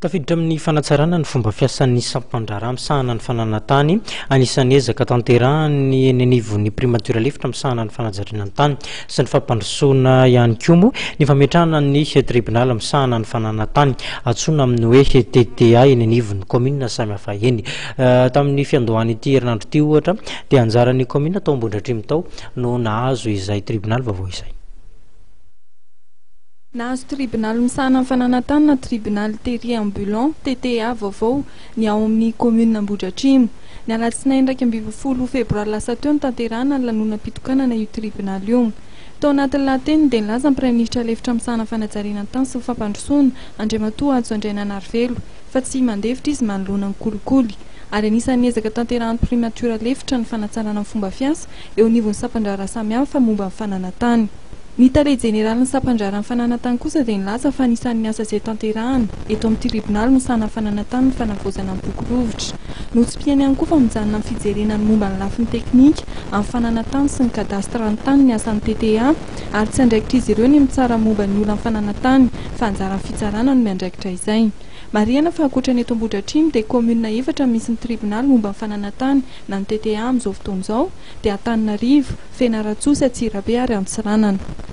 Tafiditra amin'ny fanatsarana ny fomba fiasan'ny sampandrara misahana ny fananantany anisan'ny ezaka tanterahany eny anivon'ny primature lefitra misahana ny fanajariana ny tany sy ny fampandrosoana ihany koa moa ny fametrahana ny tribunal misahana ny fananantany atsoina amin'ny hoe TTA eny anivon'ny commune samihafa eny. Tamin'ny fiandohany ity herinandro ity ohatra dia anjaran'ny commune tao Ambondratrimby tao no nahazo izay tribunal vaovao izay. Nahazo tribunal misahana ny fananantany na tribunal terrier ambulant TTA vaovao ny ao amin'ny commune Ambondratrimby. Ny alatsinainy 20 febroary lasa teo ny tanterahana ny lanonam-pitokanana io tribunal io. Tao anatin'ny lahateny dia nilaza ny praiminisitra lefitra misahana fanajariana ny tany sy fampandrosoana Andriamatoa Ajo Andriana Narvelo fa tsy mandefitra izy manoloana ny kolikoly. Ary anisan'ny ezaka tanterahany primature lefitra ny fanatsarana ny fomba fiasa eo anivon'ny sampandrara samihafa momba ny fananantany. Ny tare jeneraly ny sampandrara ny fananantany kosa dia nilaza fa anisan'ny asa izay tanterahana eto amin'ny tribunal misahana ny fananantany ny fanavozana ny boky rovitra. Notsim-piany ihany koa fa mijanona amin'ny fijerena ny momba ny lafiny teknika amin'ny fananantany sy ny kadastra ny tany ny asan'ny TTA ary tsy andraikitra izy ireo ny mitsara momba ny olona ny fananantany fa anjaran'ny fitsarana no miandraikitra izay. Marihana fa ankoatra ny eto Ambondratrimby dia commune efatra misy ny tribunal momba ny fananantany na ny TTA amin'izao fotoana izao dia Antananarivo, Fianarantsoa sy Antsirabe ary Antsiranana.